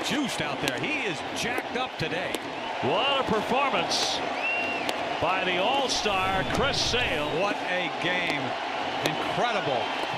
juiced out there. He is jacked up today. What a performance by the all-star Chris Sale. What a game. Incredible.